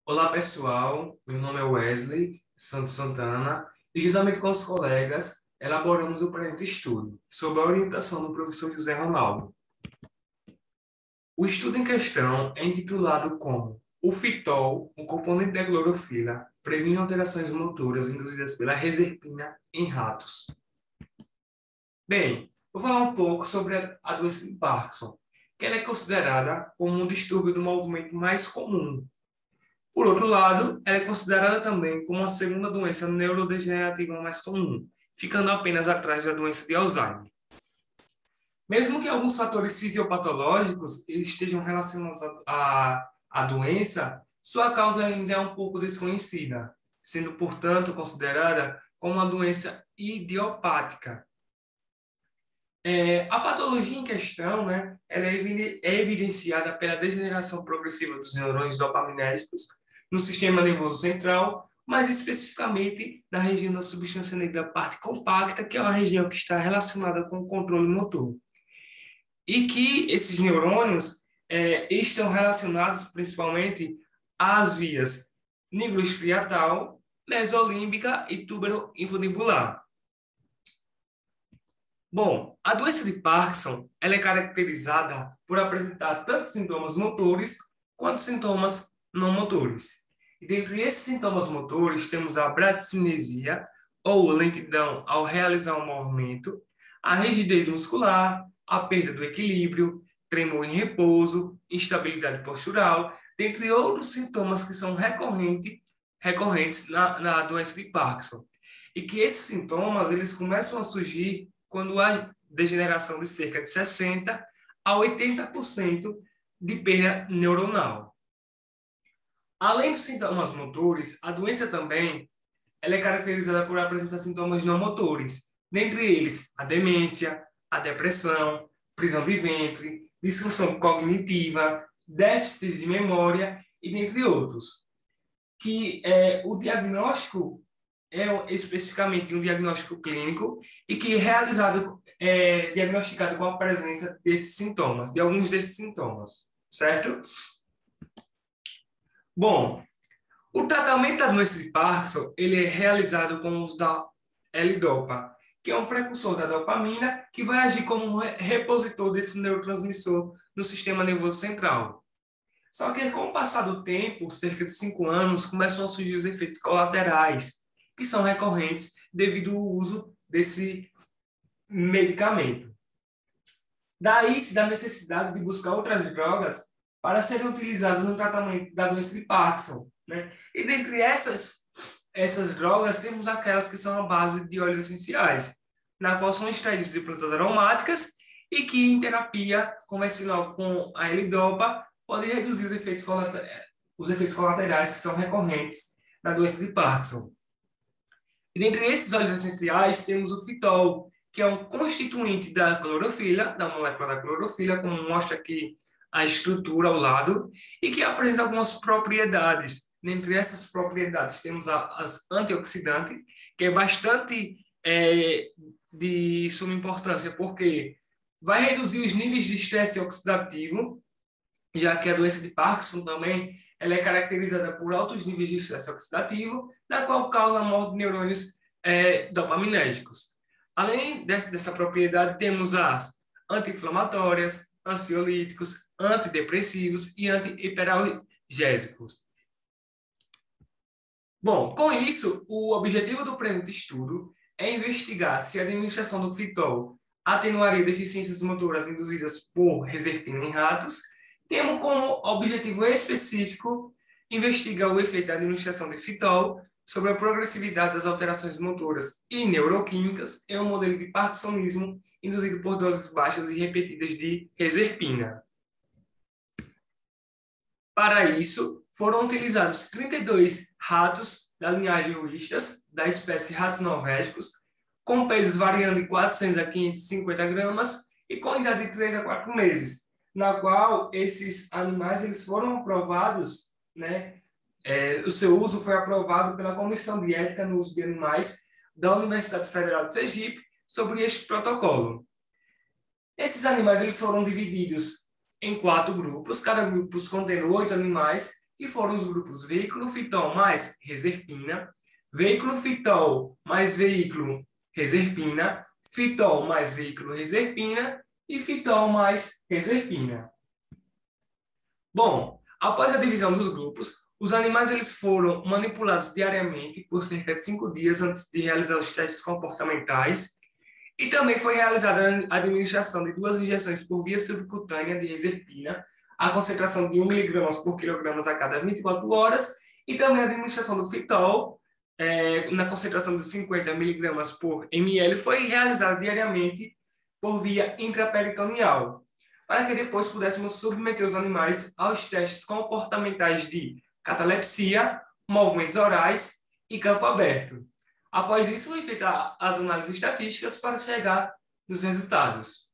Olá, pessoal. Meu nome é Wesley Santos Santana e, juntamente com os colegas, elaboramos o presente estudo sob a orientação do professor José Ronaldo. O estudo em questão é intitulado como o fitol, um componente da clorofila, previne alterações motoras induzidas pela reserpina em ratos. Bem, vou falar um pouco sobre a doença de Parkinson, que ela é considerada como um distúrbio do movimento mais comum. Por outro lado, ela é considerada também como a segunda doença neurodegenerativa mais comum, ficando apenas atrás da doença de Alzheimer. Mesmo que alguns fatores fisiopatológicos estejam relacionados à doença, sua causa ainda é um pouco desconhecida, sendo, portanto, considerada como uma doença idiopática. A patologia em questão, né, ela é evidenciada pela degeneração progressiva dos neurônios dopaminérgicos no sistema nervoso central, mais especificamente na região da substância negra parte compacta, que é uma região que está relacionada com o controle motor. E que esses neurônios estão relacionados principalmente às vias nigrostriatal, mesolímbica e túbero-infundibular. Bom, a doença de Parkinson ela é caracterizada por apresentar tanto sintomas motores quanto sintomas não motores. E dentre esses sintomas motores temos a bradicinesia, ou lentidão ao realizar um movimento, a rigidez muscular, a perda do equilíbrio, tremor em repouso, instabilidade postural, dentre outros sintomas que são recorrentes na doença de Parkinson. E que esses sintomas eles começam a surgir quando há degeneração de cerca de 60% a 80% de perda neuronal. Além dos sintomas motores, a doença também ela é caracterizada por apresentar sintomas não motores, dentre eles a demência, a depressão, prisão de ventre, disfunção cognitiva, déficit de memória e dentre outros. Que o diagnóstico é especificamente um diagnóstico clínico e que é diagnosticado com a presença desses sintomas, de alguns desses sintomas, certo? Bom, o tratamento da doença de Parkinson ele é realizado com o uso da L-Dopa, que é um precursor da dopamina que vai agir como um repositor desse neurotransmissor no sistema nervoso central. Só que com o passar do tempo, cerca de 5 anos, começam a surgir os efeitos colaterais, que são recorrentes devido ao uso desse medicamento. Daí se dá a necessidade de buscar outras drogas para serem utilizadas no tratamento da doença de Parkinson, né? E dentre essas drogas, temos aquelas que são à base de óleos essenciais, na qual são extraídos de plantas aromáticas e que em terapia convencional com a L-Dopa podem reduzir os efeitos colaterais que são recorrentes na doença de Parkinson. E dentre esses óleos essenciais, temos o fitol, que é um constituinte da clorofila, da molécula da clorofila, como mostra aqui a estrutura ao lado, e que apresenta algumas propriedades. Dentre essas propriedades, temos as antioxidantes, que é bastante de suma importância, porque vai reduzir os níveis de estresse oxidativo, já que a doença de Parkinson também ela é caracterizada por altos níveis de estresse oxidativo, da qual causa a morte de neurônios dopaminérgicos. Além dessa propriedade, temos as anti-inflamatórias, ansiolíticos, antidepressivos e anti-hiperalgésicos. Bom, com isso, o objetivo do presente estudo é investigar se a administração do fitol atenuaria deficiências motoras induzidas por reserpina em ratos. Temos como objetivo específico investigar o efeito da administração de fitol sobre a progressividade das alterações motoras e neuroquímicas em um modelo de parkinsonismo induzido por doses baixas e repetidas de reserpina. Para isso, foram utilizados 32 ratos da linhagem Wistas, da espécie ratos norvégicos, com pesos variando de 400 a 550 gramas e com idade de 3 a 4 meses, na qual esses animais eles foram aprovados, né? O seu uso foi aprovado pela Comissão de Ética no Uso de Animais da Universidade Federal de Sergipe sobre este protocolo. Esses animais eles foram divididos em 4 grupos, cada grupo contendo 8 animais, que foram os grupos veículo-fitol mais reserpina, veículo-fitol mais veículo-reserpina, fitol mais veículo-reserpina e fitol mais reserpina. Bom, após a divisão dos grupos, os animais eles foram manipulados diariamente por cerca de 5 dias antes de realizar os testes comportamentais e também foi realizada a administração de 2 injeções por via subcutânea de reserpina, a concentração de 1 mg por quilograma a cada 24 horas, e também a administração do fitol, na concentração de 50 mg por ml, foi realizada diariamente por via intraperitoneal, para que depois pudéssemos submeter os animais aos testes comportamentais de catalepsia, movimentos orais e campo aberto. Após isso, foi feita as análises estatísticas para chegar nos resultados.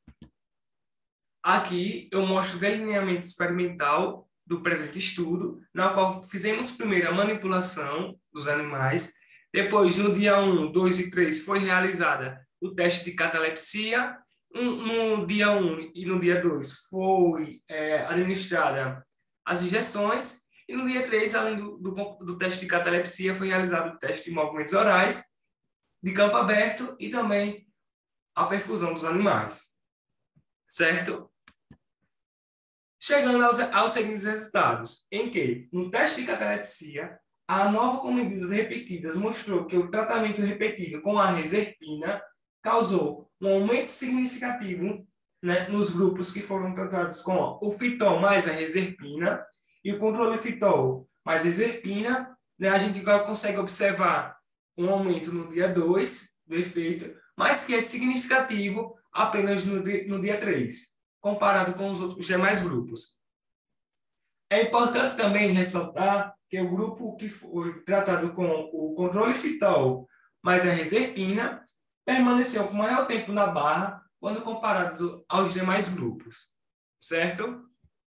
Aqui eu mostro o delineamento experimental do presente estudo, na qual fizemos primeiro a manipulação dos animais, depois no dia 1, 2 e 3 foi realizada o teste de catalepsia, no dia 1 e no dia 2 foi administrada as injeções, e no dia 3, além do teste de catalepsia, foi realizado o teste de movimentos orais, de campo aberto e também a perfusão dos animais. Certo? Chegando aos seguintes resultados, em que, no teste de catalepsia, a ANOVA com medidas repetidas mostrou que o tratamento repetido com a reserpina causou um aumento significativo, né, nos grupos que foram tratados com o fitol mais a reserpina, e o controle fitol mais reserpina, né, a gente consegue observar um aumento no dia 2 do efeito, mas que é significativo apenas no dia 3, comparado com os demais grupos. É importante também ressaltar que o grupo que foi tratado com o controle fitol mais a reserpina permaneceu por maior tempo na barra quando comparado aos demais grupos, certo?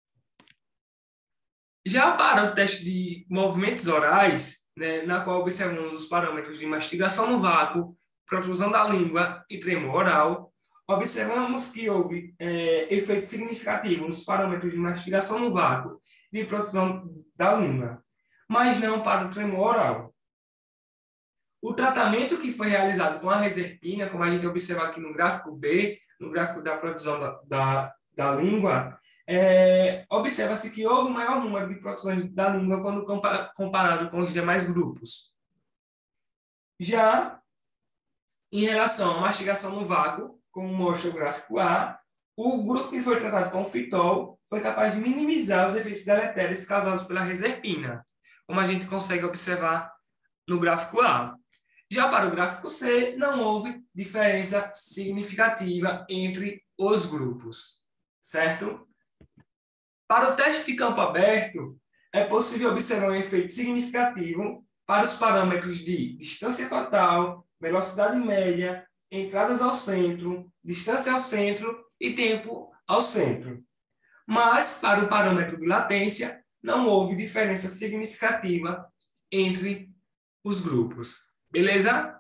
Já para o teste de movimentos orais, né, na qual observamos os parâmetros de mastigação no vácuo, protrusão da língua e tremor oral, observamos que houve efeito significativo nos parâmetros de mastigação no vácuo e de protrusão da língua, mas não para o tremor oral. O tratamento que foi realizado com a reserpina, como a gente observa aqui no gráfico B, no gráfico da protrusão da língua, observa-se que houve um maior número de protrusões da língua quando comparado com os demais grupos. Já em relação à mastigação no vácuo, como mostra o gráfico A, o grupo que foi tratado com fitol foi capaz de minimizar os efeitos deletérios causados pela reserpina, como a gente consegue observar no gráfico A. Já para o gráfico C, não houve diferença significativa entre os grupos, certo? Para o teste de campo aberto, é possível observar um efeito significativo para os parâmetros de distância total, velocidade média, entradas ao centro, distância ao centro e tempo ao centro. Mas, para o parâmetro de latência, não houve diferença significativa entre os grupos. Beleza?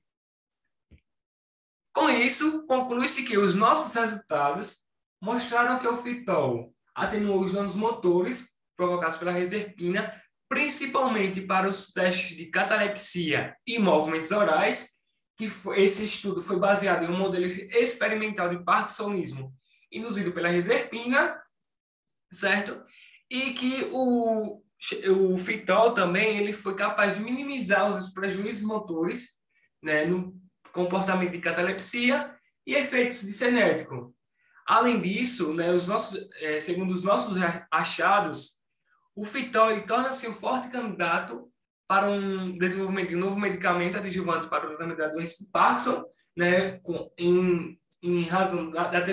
Com isso, conclui-se que os nossos resultados mostraram que o fitol atenuou os danos motores provocados pela reserpina, principalmente para os testes de catalepsia e movimentos orais, que esse estudo foi baseado em um modelo experimental de parkinsonismo induzido pela reserpina, certo? E que o fitol também ele foi capaz de minimizar os prejuízos motores, né, no comportamento de catalepsia e efeitos de cinético. Além disso, né, segundo os nossos achados, o fitol torna-se um forte candidato para um desenvolvimento de um novo medicamento adjuvante para o tratamento da doença de Parkinson, né, em razão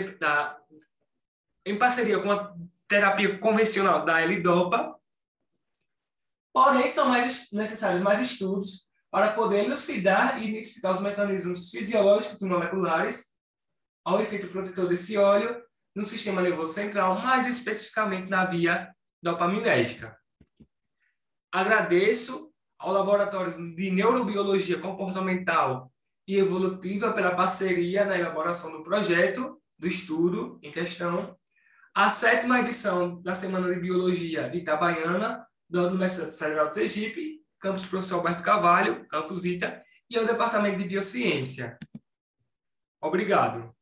em parceria com a terapia convencional da L-Dopa. Porém, são necessários mais estudos para poder elucidar e identificar os mecanismos fisiológicos e moleculares ao efeito protetor desse óleo no sistema nervoso central, mais especificamente na via dopaminérgica. Agradeço ao Laboratório de Neurobiologia Comportamental e Evolutiva pela parceria na elaboração do projeto, do estudo em questão. a 7ª edição da Semana de Biologia de Itabaiana, da Universidade Federal de Sergipe, campus Professor Alberto Carvalho, campus ITA, e ao Departamento de Biociência. Obrigado.